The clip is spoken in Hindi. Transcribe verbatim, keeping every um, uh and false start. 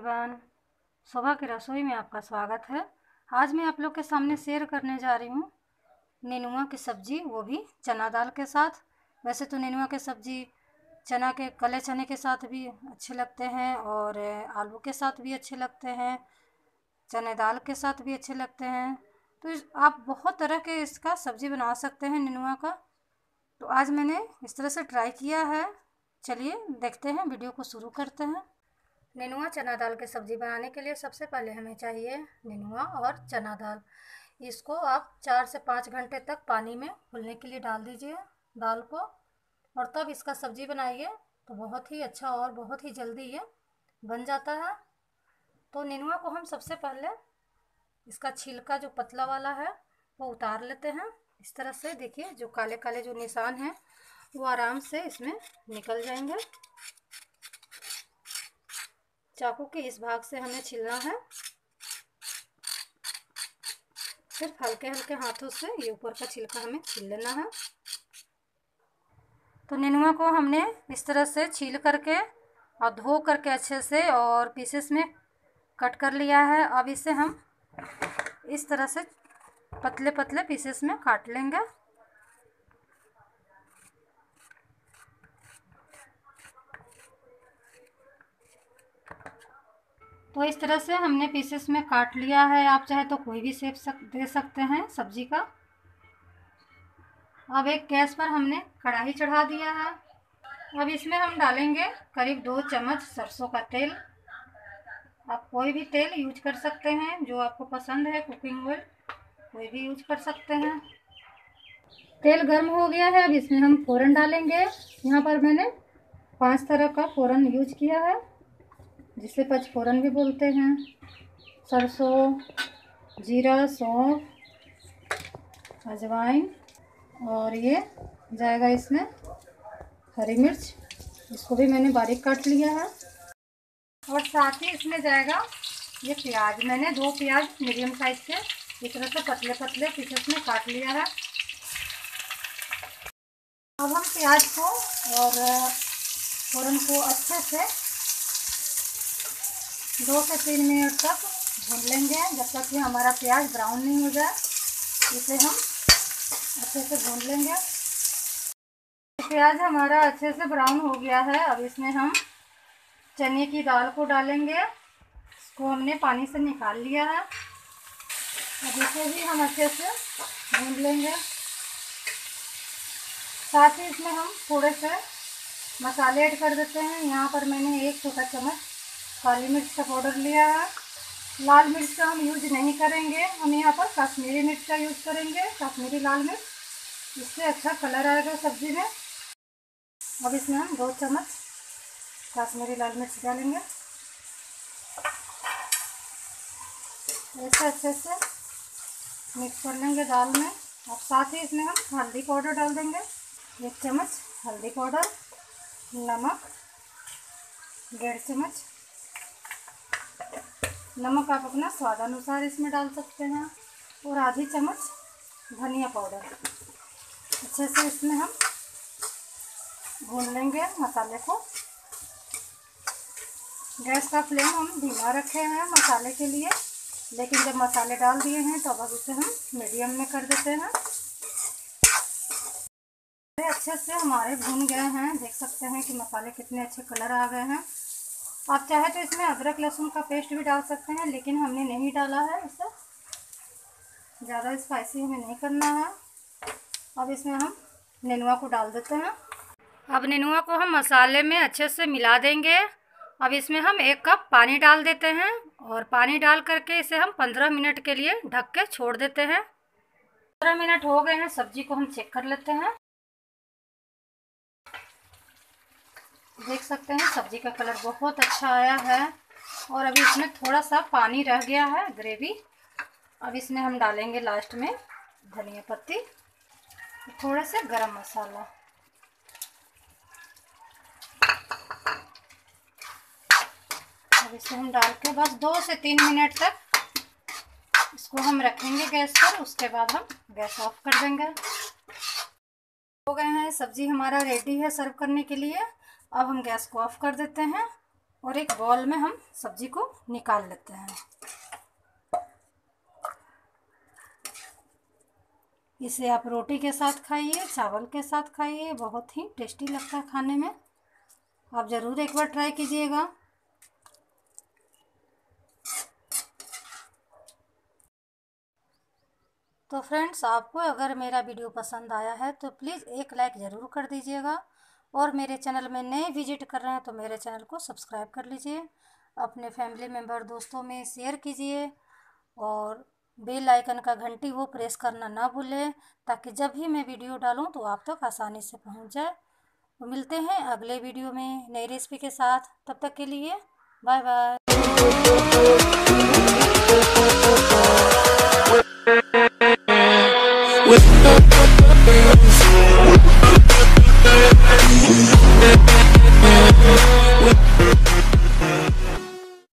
एवरीवन, शोभा की रसोई में आपका स्वागत है। आज मैं आप लोग के सामने शेयर करने जा रही हूँ नेनुआ की सब्ज़ी, वो भी चना दाल के साथ। वैसे तो नेनुआ की सब्ज़ी चना के काले चने के साथ भी अच्छे लगते हैं और आलू के साथ भी अच्छे लगते हैं, चने दाल के साथ भी अच्छे लगते हैं। तो इस- आप बहुत तरह के इसका सब्ज़ी बना सकते हैं नेनुआ का। तो आज मैंने इस तरह से ट्राई किया है। चलिए देखते हैं, वीडियो को शुरू करते हैं। नेनुआ चना दाल की सब्ज़ी बनाने के लिए सबसे पहले हमें चाहिए नेनुआ और चना दाल। इसको आप चार से पाँच घंटे तक पानी में फूलने के लिए डाल दीजिए दाल को, और तब इसका सब्ज़ी बनाइए तो बहुत ही अच्छा और बहुत ही जल्दी ये बन जाता है। तो नेनुआ को हम सबसे पहले इसका छिलका जो पतला वाला है वो उतार लेते हैं। इस तरह से देखिए, जो काले काले जो निशान हैं वो आराम से इसमें निकल जाएंगे। चाकू के इस भाग से हमें छीलना है, सिर्फ हल्के हल्के हाथों से ये ऊपर का छिलका हमें छील लेना है। तो नेनुआ को हमने इस तरह से छील करके और धो करके अच्छे से और पीसेस में कट कर लिया है। अब इसे हम इस तरह से पतले पतले पीसेस में काट लेंगे। तो इस तरह से हमने पीसेस में काट लिया है। आप चाहे तो कोई भी शेप सक, दे सकते हैं सब्जी का। अब एक गैस पर हमने कढ़ाई चढ़ा दिया है। अब इसमें हम डालेंगे करीब दो चम्मच सरसों का तेल। आप कोई भी तेल यूज कर सकते हैं जो आपको पसंद है, कुकिंग ऑयल कोई भी यूज कर सकते हैं। तेल गर्म हो गया है। अब इसमें हम फ़ोरन डालेंगे। यहाँ पर मैंने पांच तरह का फ़ोरन यूज किया है, जिसे पचफोरन भी बोलते हैं। सरसों, जीरा, सौंफ, अजवाइन, और ये जाएगा इसमें हरी मिर्च, इसको भी मैंने बारीक काट लिया है। और साथ ही इसमें जाएगा ये प्याज। मैंने दो प्याज मीडियम साइज के इस तरह से पतले पतले पीसेस में काट लिया है। अब हम प्याज को और फ़ोरन को अच्छे से दो से तीन मिनट तक भून लेंगे, जब तक कि हमारा प्याज ब्राउन नहीं हो जाए। इसे हम अच्छे से भून लेंगे। प्याज हमारा अच्छे से ब्राउन हो गया है। अब इसमें हम चने की दाल को डालेंगे। इसको हमने पानी से निकाल लिया है। अब इसे भी हम अच्छे से भून लेंगे। साथ ही इसमें हम थोड़े से मसाले ऐड कर देते हैं। यहाँ पर मैंने एक छोटा चम्मच काली मिर्च का पाउडर लिया है। लाल मिर्च का हम यूज नहीं करेंगे, हम यहाँ पर कश्मीरी मिर्च का यूज करेंगे, कश्मीरी लाल मिर्च। इससे अच्छा कलर आएगा सब्जी में। अब इसमें हम दो चम्मच कश्मीरी लाल मिर्च डालेंगे। ऐसे अच्छे से मिक्स कर लेंगे दाल में। अब साथ ही इसमें हम हल्दी पाउडर डाल देंगे, एक चम्मच हल्दी पाउडर, नमक डेढ़ चम्मच। नमक आप अपना स्वाद अनुसार इसमें डाल सकते हैं। और आधी चम्मच धनिया पाउडर। अच्छे से इसमें हम भून लेंगे मसाले को। गैस का फ्लेम हम धीमा रखे हैं मसाले के लिए, लेकिन जब मसाले डाल दिए हैं तो अब इसे हम मीडियम में कर देते हैं। अच्छे से हमारे भून गए हैं, देख सकते हैं कि मसाले कितने अच्छे कलर आ गए हैं। आप चाहे तो इसमें अदरक लहसुन का पेस्ट भी डाल सकते हैं, लेकिन हमने नहीं डाला है। इसे ज़्यादा स्पाइसी हमें नहीं करना है। अब इसमें हम नेनुआ को डाल देते हैं। अब नेनुआ को हम मसाले में अच्छे से मिला देंगे। अब इसमें हम एक कप पानी डाल देते हैं और पानी डाल करके इसे हम पंद्रह मिनट के लिए ढक के छोड़ देते हैं। पंद्रह मिनट हो गए हैं। सब्जी को हम चेक कर लेते हैं। देख सकते हैं सब्जी का कलर बहुत अच्छा आया है और अभी इसमें थोड़ा सा पानी रह गया है, ग्रेवी। अब इसमें हम डालेंगे लास्ट में धनिया पत्ती, थोड़े से गरम मसाला। अब इसे हम डाल के बस दो से तीन मिनट तक इसको हम रखेंगे गैस पर। उसके बाद हम गैस ऑफ कर देंगे। हो गए हैं, सब्जी हमारा रेडी है सर्व करने के लिए। अब हम गैस को ऑफ कर देते हैं और एक बॉल में हम सब्जी को निकाल लेते हैं। इसे आप रोटी के साथ खाइए, चावल के साथ खाइए, बहुत ही टेस्टी लगता है खाने में। आप ज़रूर एक बार ट्राई कीजिएगा। तो फ्रेंड्स, आपको अगर मेरा वीडियो पसंद आया है तो प्लीज़ एक लाइक ज़रूर कर दीजिएगा, और मेरे चैनल में नए विजिट कर रहे हैं तो मेरे चैनल को सब्सक्राइब कर लीजिए। अपने फैमिली मेम्बर दोस्तों में शेयर कीजिए, और बेल आइकन का घंटी वो प्रेस करना ना भूलें, ताकि जब भी मैं वीडियो डालूं तो आप तक आसानी से पहुंच जाए। तो मिलते हैं अगले वीडियो में नई रेसिपी के साथ। तब तक के लिए बाय बाय।